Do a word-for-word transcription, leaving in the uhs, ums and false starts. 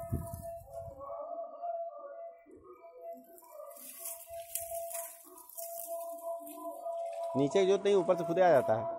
नीचे की जोत नहीं, ऊपर से खुद आ जाता है।